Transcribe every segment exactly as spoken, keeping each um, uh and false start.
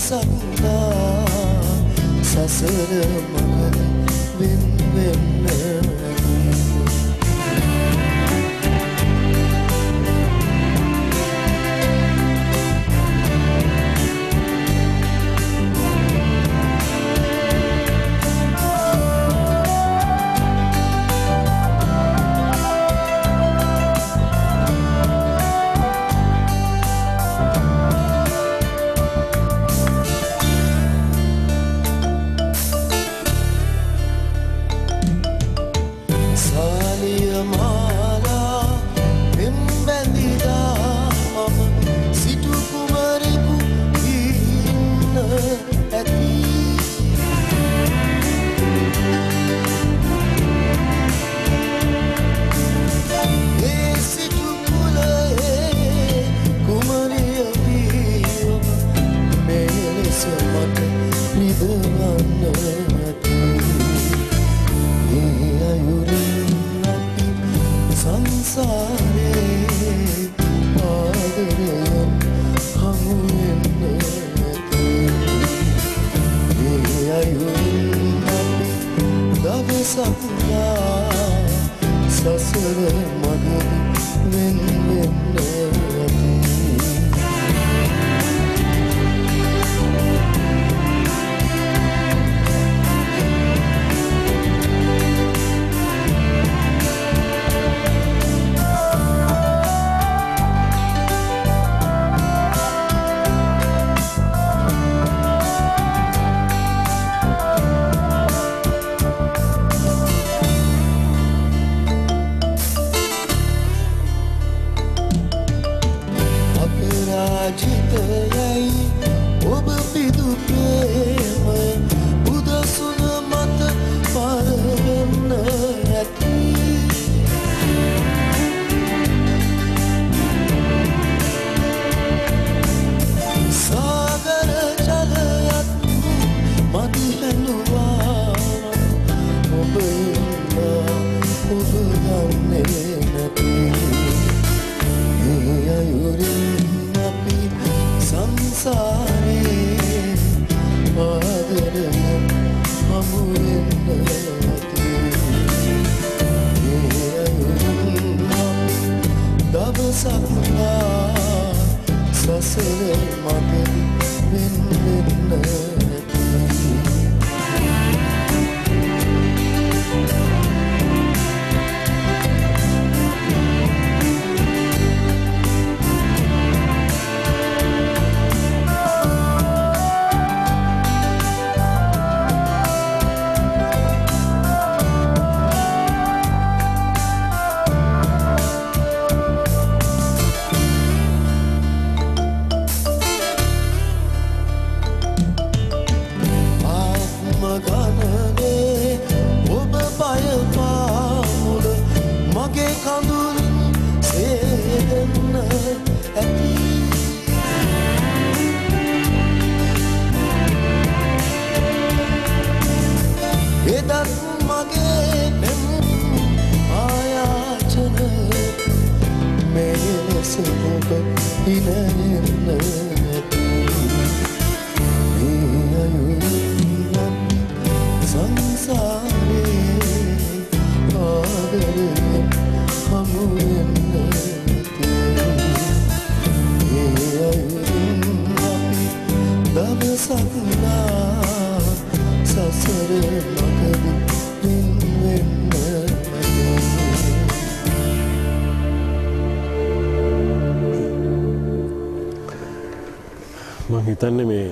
හිතන්නේ මේ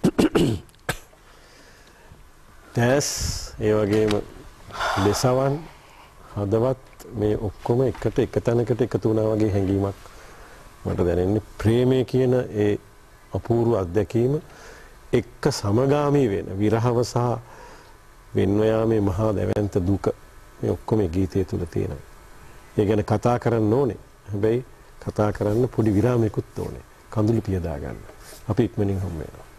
දැස් ඒ වගේම දෙසවන් හදවත් මේ ඔක්කොම එකට එක තැනකට එකතු වුණා වගේ හැඟීමක් මට දැනෙන්නේ ප්‍රේමය කියන ඒ අපූර්ව අත්දැකීම එක්ක සමගාමී වෙන විරහව සහ වෙන්ව යාමේ මහා දැවැන්ත දුක මේ ඔක්කොම මේ ගීතය තුල තියෙනවා. ඒ ගැන කතා කරන්න ඕනේ. හැබැයි කතා කරන්න පොඩි විරාමයකුත් ඕනේ. කඳුළු පියදා ගන්න. අපි ඉක්මනින් හම්බ වෙනවා.